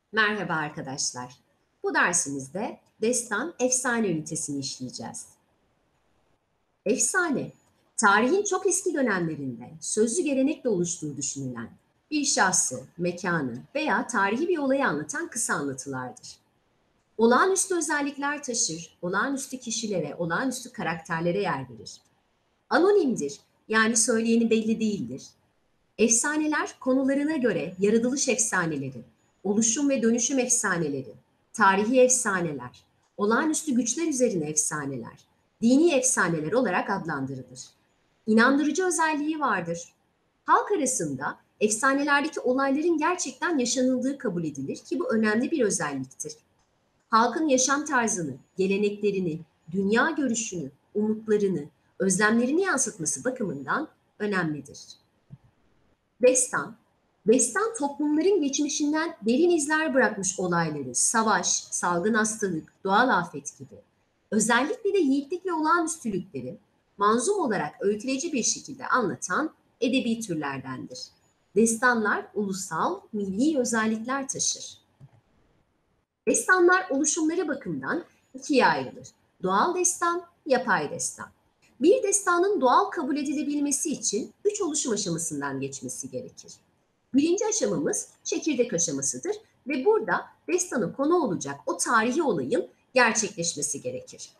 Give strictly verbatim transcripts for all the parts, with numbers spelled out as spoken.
Merhaba arkadaşlar. Bu dersimizde destan efsane ünitesini işleyeceğiz. Efsane, tarihin çok eski dönemlerinde sözlü gelenekle oluştuğu düşünülen bir şahsı, mekanı veya tarihi bir olayı anlatan kısa anlatılardır. Olağanüstü özellikler taşır, olağanüstü kişilere, olağanüstü karakterlere yer verir. Anonimdir, yani söyleyeni belli değildir. Efsaneler konularına göre yaratılış efsaneleri, oluşum ve dönüşüm efsaneleri, tarihi efsaneler, olağanüstü güçler üzerine efsaneler, dini efsaneler olarak adlandırılır. İnandırıcı özelliği vardır. Halk arasında efsanelerdeki olayların gerçekten yaşanıldığı kabul edilir ki bu önemli bir özelliktir. Halkın yaşam tarzını, geleneklerini, dünya görüşünü, umutlarını, özlemlerini yansıtması bakımından önemlidir. Destan, destan toplumların geçmişinden derin izler bırakmış olayları, savaş, salgın hastalık, doğal afet gibi, özellikle de yiğitlik ve olağanüstülükleri manzum olarak öyküleyici bir şekilde anlatan edebi türlerdendir. Destanlar ulusal, milli özellikler taşır. Destanlar oluşumları bakımından ikiye ayrılır. Doğal destan, yapay destan. Bir destanın doğal kabul edilebilmesi için üç oluşum aşamasından geçmesi gerekir. Birinci aşamamız çekirdek aşamasıdır ve burada destana konu olacak o tarihi olayın gerçekleşmesi gerekir.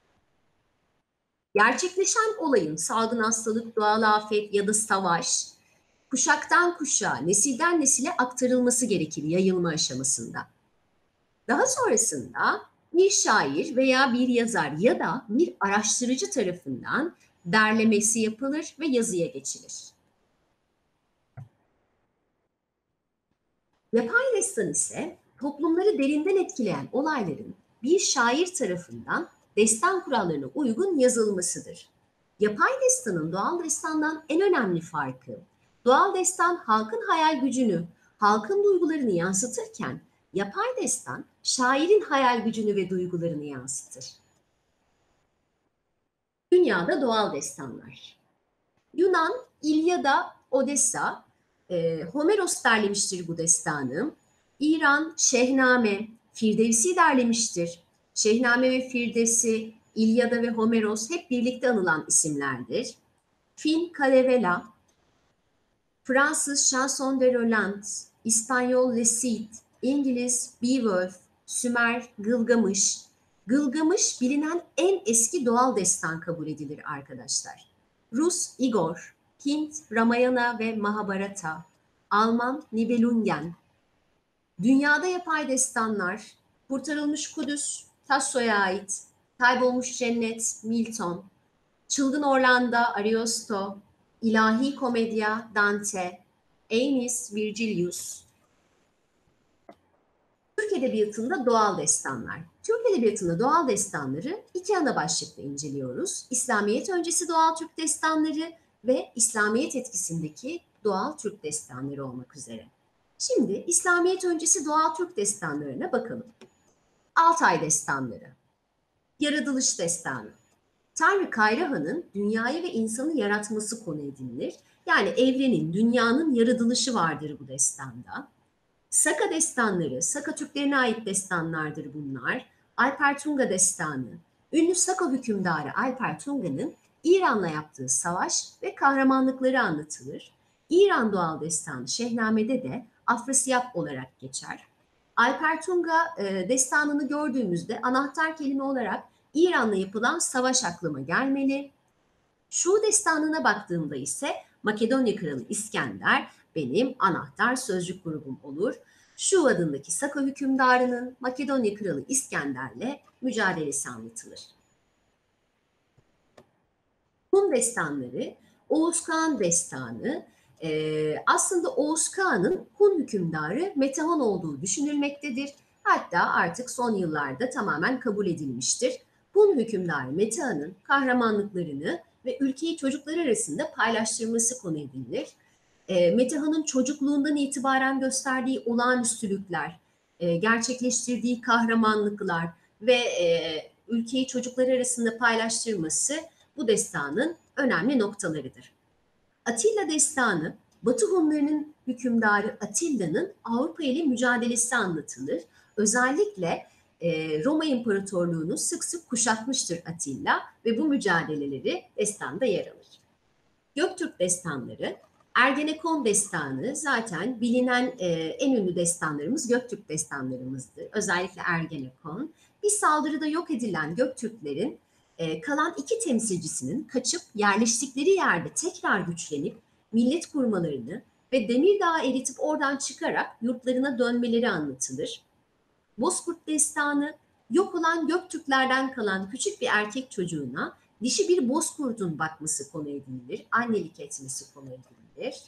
Gerçekleşen olayın salgın hastalık, doğal afet ya da savaş, kuşaktan kuşağa, nesilden nesile aktarılması gerekir yayılma aşamasında. Daha sonrasında bir şair veya bir yazar ya da bir araştırıcı tarafından derlemesi yapılır ve yazıya geçilir. Yapay destan ise toplumları derinden etkileyen olayların bir şair tarafından destan kurallarına uygun yazılmasıdır. Yapay destanın doğal destandan en önemli farkı, doğal destan halkın hayal gücünü, halkın duygularını yansıtırken yapay destan şairin hayal gücünü ve duygularını yansıtır. Dünyada doğal destanlar. Yunan, İlyada, Odessa, e, Homeros derlemiştir bu destanı. İran, Şehname, Firdevsi derlemiştir. Şehname ve Firdevsi, İlyada ve Homeros hep birlikte anılan isimlerdir. Fin, Kalevala, Fransız Chanson de Roland, İspanyol Le Cid, İngiliz Beowulf, Sümer Gılgamış. Gılgamış bilinen en eski doğal destan kabul edilir arkadaşlar. Rus Igor, Hint Ramayana ve Mahabharata, Alman Nibelungen. Dünyada yapay destanlar, Kurtarılmış Kudüs, Tasso'ya ait, Kaybolmuş Cennet, Milton, Çılgın Orlando, Ariosto, İlahi Komedya, Dante, Aeneas, Virgilius. Türk Edebiyatı'nda doğal destanlar. Türk Edebiyatı'nda doğal destanları iki ana başlıkla inceliyoruz. İslamiyet öncesi doğal Türk destanları ve İslamiyet etkisindeki doğal Türk destanları olmak üzere. Şimdi İslamiyet öncesi doğal Türk destanlarına bakalım. Altay destanları, Yaratılış destanı. Tanrı Kayrahan'ın dünyayı ve insanı yaratması konu edinilir. Yani evrenin, dünyanın yaratılışı vardır bu destanda. Saka destanları, Saka Türklerine ait destanlardır bunlar. Alper Tunga destanı, ünlü Saka hükümdarı Alper Tunga'nın İran'la yaptığı savaş ve kahramanlıkları anlatılır. İran doğal destanı Şehname'de de Afrasiyab olarak geçer. Alper Tunga e, destanını gördüğümüzde anahtar kelime olarak İran'la yapılan savaş aklıma gelmeli. Şu destanına baktığımda ise Makedonya Kralı İskender benim anahtar sözcük grubum olur. Şu adındaki Saka hükümdarının Makedonya Kralı İskender'le mücadelesi anlatılır. Hun destanları, Oğuz Kağan destanı, e, aslında Oğuz Kağan'ın Hun hükümdarı Metahon olduğu düşünülmektedir. Hatta artık son yıllarda tamamen kabul edilmiştir. Hun hükümdarı Metahon'un kahramanlıklarını ve ülkeyi çocuklar arasında paylaştırması konu edilir. E, Metahon'un çocukluğundan itibaren gösterdiği olağanüstülükler, e, gerçekleştirdiği kahramanlıklar ve e, ülkeyi çocuklar arasında paylaştırması bu destanın önemli noktalarıdır. Atilla destanı Batı Hunlarının hükümdarı Atilla'nın Avrupa ile mücadelesi anlatılır. Özellikle e, Roma İmparatorluğu'nu sık sık kuşatmıştır Atilla ve bu mücadeleleri destanda yer alır. Göktürk destanları, Ergenekon destanı zaten bilinen e, en ünlü destanlarımız Göktürk destanlarımızdır. Özellikle Ergenekon. Bir saldırıda yok edilen Göktürklerin e, kalan iki temsilcisinin kaçıp yerleştikleri yerde tekrar güçlenip millet kurmalarını ve Demirdağ'ı eritip oradan çıkarak yurtlarına dönmeleri anlatılır. Bozkurt destanı, yok olan Göktürklerden kalan küçük bir erkek çocuğuna dişi bir bozkurtun bakması konu edilir, annelik etmesi konu edilir.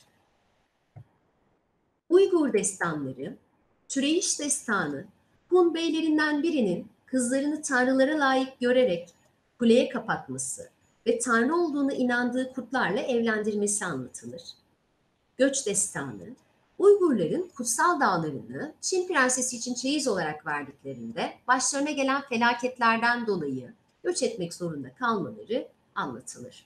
Uygur destanları, Türeyiş destanı, Hun beylerinden birinin kızlarını tanrılara layık görerek kuleye kapatması ve tanrı olduğuna inandığı kurtlarla evlendirmesi anlatılır. Göç destanı, Uygurların kutsal dağlarını Çin prensesi için çeyiz olarak verdiklerinde başlarına gelen felaketlerden dolayı göç etmek zorunda kalmaları anlatılır.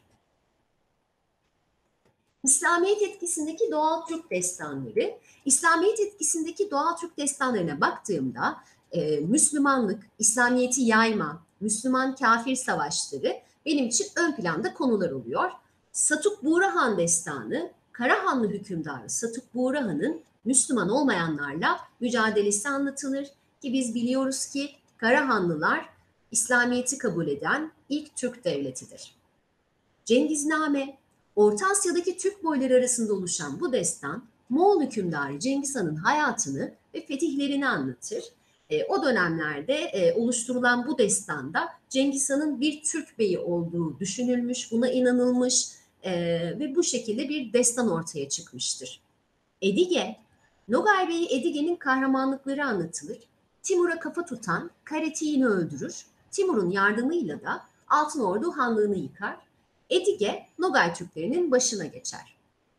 İslamiyet etkisindeki doğal Türk destanları, İslamiyet etkisindeki doğal Türk destanlarına baktığımda e, Müslümanlık, İslamiyet'i yayma, Müslüman kafir savaşları benim için ön planda konular oluyor. Satuk Buğrahan destanı, Karahanlı hükümdarı Satuk Buğrahan'ın Müslüman olmayanlarla mücadelesi anlatılır ki biz biliyoruz ki Karahanlılar İslamiyet'i kabul eden ilk Türk devletidir. Cengizname, Orta Asya'daki Türk boyları arasında oluşan bu destan, Moğol hükümdarı Cengiz Han'ın hayatını ve fetihlerini anlatır. E, o dönemlerde e, oluşturulan bu destanda Cengiz Han'ın bir Türk beyi olduğu düşünülmüş, buna inanılmış e, ve bu şekilde bir destan ortaya çıkmıştır. Edige, Nogay Bey Edige'nin kahramanlıkları anlatılır. Timur'a kafa tutan Kareti'yi öldürür. Timur'un yardımıyla da Altınordu Hanlığı'nı yıkar. Edige, Nogay Türklerinin başına geçer.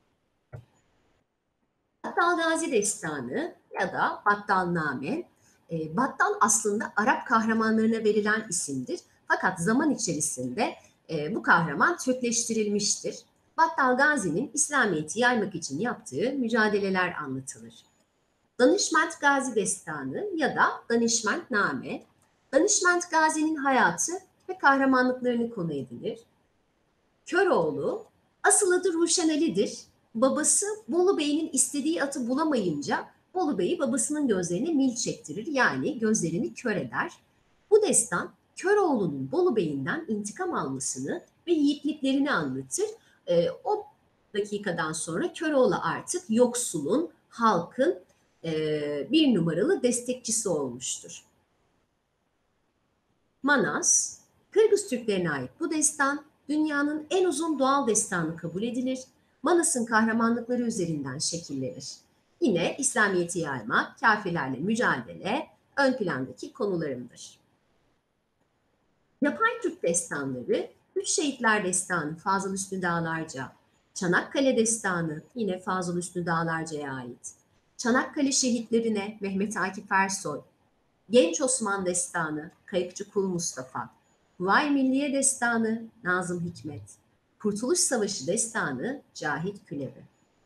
Battal Gazi Destanı ya da Battalname, e, Battal aslında Arap kahramanlarına verilen isimdir. Fakat zaman içerisinde e, bu kahraman Türkleştirilmiştir. Battal Gazi'nin İslamiyet'i yaymak için yaptığı mücadeleler anlatılır. Danışment Gazi Destanı ya da Danışmentname, Danışment Gazi'nin hayatı ve kahramanlıklarını konu edilir. Köroğlu, asıl adı Ruşen Ali'dir. Babası Bolu Bey'in istediği atı bulamayınca Bolu Bey'i babasının gözlerine mil çektirir, yani gözlerini kör eder. Bu destan Köroğlu'nun Bolu Bey'inden intikam almasını ve yiğitliklerini anlatır. E, o dakikadan sonra Köroğlu artık yoksulun, halkın e, bir numaralı destekçisi olmuştur. Manas, Kırgız Türklerine ait bu destan dünyanın en uzun doğal destanı kabul edilir. Manas'ın kahramanlıkları üzerinden şekillenir. Yine İslamiyet'i yaymak, kafirlerle mücadele ön plandaki konularımdır. Yapay Türk destanları, Üç Şehitler Destanı Fazıl Üstü Dağlarca, Çanakkale Destanı yine Fazıl Üstü Dağlarca'ya ait. Çanakkale şehitlerine Mehmet Akif Ersoy, Genç Osman Destanı Kayıkçı Kul Mustafa, Huvayi Milliye Destanı Nazım Hikmet, Kurtuluş Savaşı Destanı Cahit Külevi.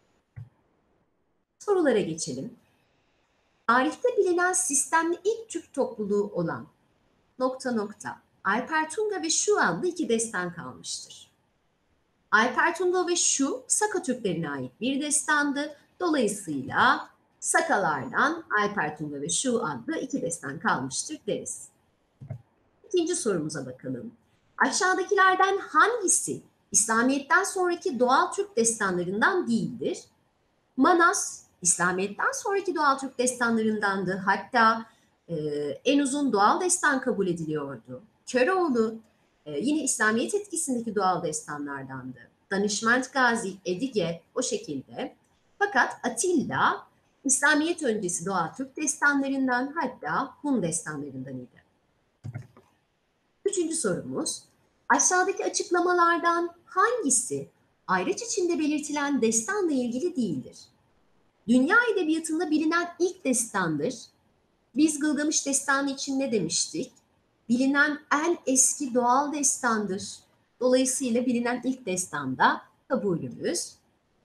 Sorulara geçelim. Tarihte bilinen sistemli ilk Türk topluluğu olan nokta nokta Alpertunga ve Şu adlı iki destan kalmıştır. Alpertunga ve Şu, Saka Türklerine ait bir destandı. Dolayısıyla Sakalardan Alpertunga ve Şu adlı iki destan kalmıştır deriz. İkinci sorumuza bakalım. Aşağıdakilerden hangisi İslamiyet'ten sonraki doğal Türk destanlarından değildir? Manas, İslamiyet'ten sonraki doğal Türk destanlarındandı. Hatta e, en uzun doğal destan kabul ediliyordu. Köroğlu, e, yine İslamiyet etkisindeki doğal destanlardandı. Danışment Gazi, Edige o şekilde. Fakat Atilla, İslamiyet öncesi doğal Türk destanlarından, hatta Hun destanlarından idi. Üçüncü sorumuz, aşağıdaki açıklamalardan hangisi ayraç içinde belirtilen destanla ilgili değildir? Dünya edebiyatında bilinen ilk destandır. Biz Gılgamış Destanı için ne demiştik? Bilinen en eski doğal destandır. Dolayısıyla bilinen ilk destanda kabulümüz.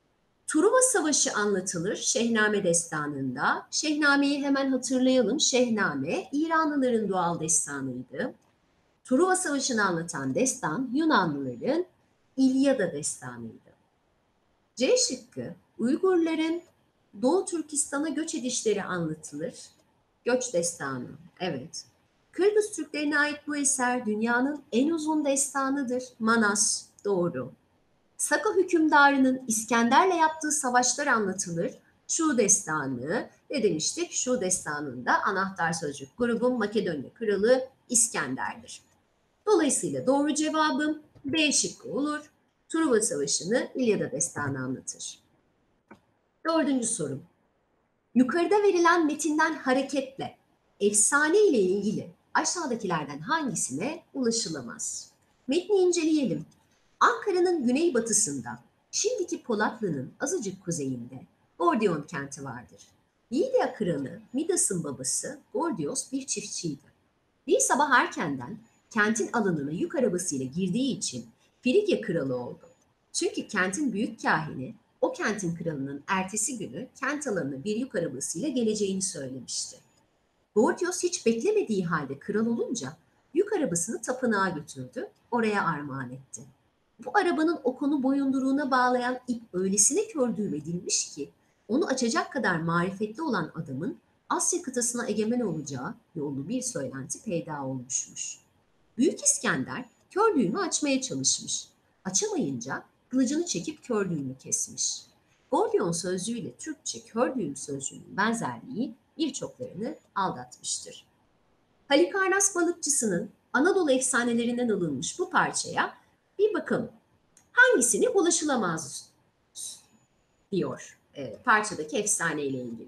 Truva Savaşı anlatılır Şehname Destanı'nda. Şehname'yi hemen hatırlayalım. Şehname, İranlıların doğal destanıydı. Truva Savaşı'nı anlatan destan Yunanlıların İlyada destanıydı. C şıkkı, Uygurların Doğu Türkistan'a göç edişleri anlatılır. Göç destanı, evet. Kırgız Türklerine ait bu eser dünyanın en uzun destanıdır. Manas, doğru. Saka hükümdarının İskender'le yaptığı savaşlar anlatılır. Şu destanı, ne demiştik? Şu destanında anahtar sözcük grubun Makedonya kralı İskender'dir. Dolayısıyla doğru cevabım B şıkkı olur. Truva Savaşı'nı İlyada destanı anlatır. Dördüncü sorum. Yukarıda verilen metinden hareketle efsane ile ilgili aşağıdakilerden hangisine ulaşılamaz? Metni inceleyelim. Ankara'nın güneybatısında, şimdiki Polatlı'nın azıcık kuzeyinde Gordiyon kenti vardır. Lidya kralı Midas'ın babası Gordios bir çiftçiydi. Bir sabah erkenden kentin alanına yük arabasıyla girdiği için Frigya kralı oldu. Çünkü kentin büyük kahini o kentin kralının ertesi günü kent alanına bir yük arabasıyla geleceğini söylemişti. Gordios hiç beklemediği halde kral olunca yük arabasını tapınağa götürdü, oraya armağan etti. Bu arabanın okunu boyunduruğuna bağlayan ip öylesine kör düğmedilmiş ki onu açacak kadar marifetli olan adamın Asya kıtasına egemen olacağı yollu bir söylenti peyda olmuşmuş. Büyük İskender kör düğümü açmaya çalışmış. Açamayınca kılıcını çekip kör düğümü kesmiş. Gordiyon sözcüğüyle Türkçe kör düğüm sözcüğünün benzerliği birçoklarını aldatmıştır. Halikarnas balıkçısının Anadolu efsanelerinden alınmış bu parçaya bir bakalım. Hangisine ulaşılamaz diyor e, parçadaki efsane ile ilgili.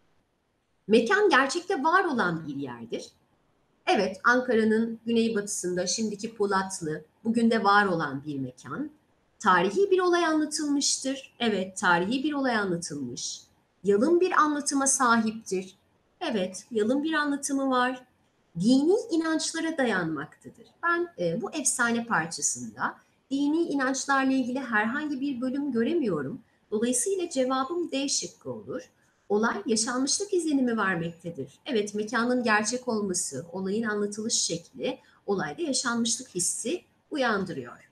Mekan gerçekte var olan bir yerdir. Evet, Ankara'nın güneybatısında şimdiki Polatlı, bugün de var olan bir mekan. Tarihi bir olay anlatılmıştır. Evet, tarihi bir olay anlatılmış. Yalın bir anlatıma sahiptir. Evet, yalın bir anlatımı var. Dini inançlara dayanmaktadır. Ben e, bu efsane parçasında dini inançlarla ilgili herhangi bir bölüm göremiyorum. Dolayısıyla cevabım D şıkkı olur. Olay yaşanmışlık izlenimi vermektedir. Evet, mekanın gerçek olması, olayın anlatılış şekli olayda yaşanmışlık hissi uyandırıyor.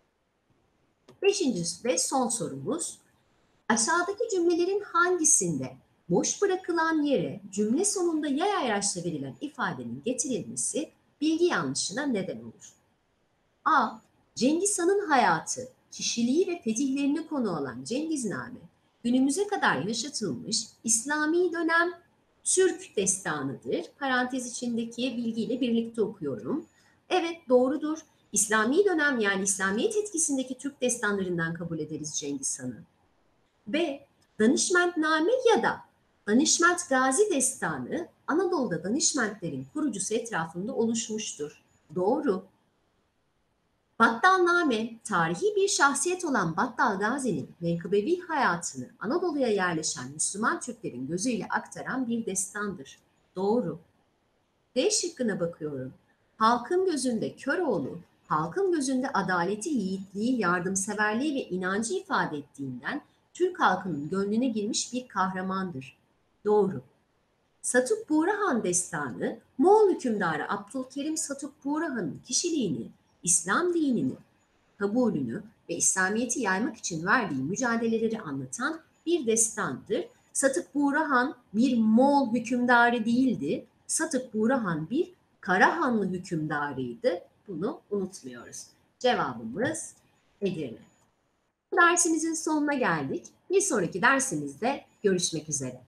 Beşincisi ve son sorumuz. Aşağıdaki cümlelerin hangisinde boş bırakılan yere cümle sonunda yay ayraçla verilen ifadenin getirilmesi bilgi yanlışına neden olur? A. Cengiz Han'ın hayatı, kişiliği ve fetihlerini konu alan Cengizname, günümüze kadar yaşatılmış İslami dönem Türk destanıdır. Parantez içindeki bilgiyle birlikte okuyorum. Evet, doğrudur. İslami dönem, yani İslamiyet etkisindeki Türk destanlarından kabul ederiz Cengiz Han'ı. B. Danışmentname ya da Danışment Gazi Destanı Anadolu'da danışmentlerin kurucusu etrafında oluşmuştur. Doğru. Battalname, tarihi bir şahsiyet olan Battal Gazi'nin menkıbevi hayatını Anadolu'ya yerleşen Müslüman Türklerin gözüyle aktaran bir destandır. Doğru. D şıkkına bakıyorum. Halkın gözünde Köroğlu, halkın gözünde adaleti, yiğitliği, yardımseverliği ve inancı ifade ettiğinden Türk halkının gönlüne girmiş bir kahramandır. Doğru. Satuk Buğrahan destanı, Moğol hükümdarı Abdülkerim Satuk Buğrahan'ın kişiliğini, İslam dinini, kabulünü ve İslamiyet'i yaymak için verdiği mücadeleleri anlatan bir destandır. Satuk Buğrahan bir Moğol hükümdarı değildi. Satuk Buğrahan bir Karahanlı hükümdarıydı. Bunu unutmuyoruz. Cevabımız Edirne. Bu dersimizin sonuna geldik. Bir sonraki dersimizde görüşmek üzere.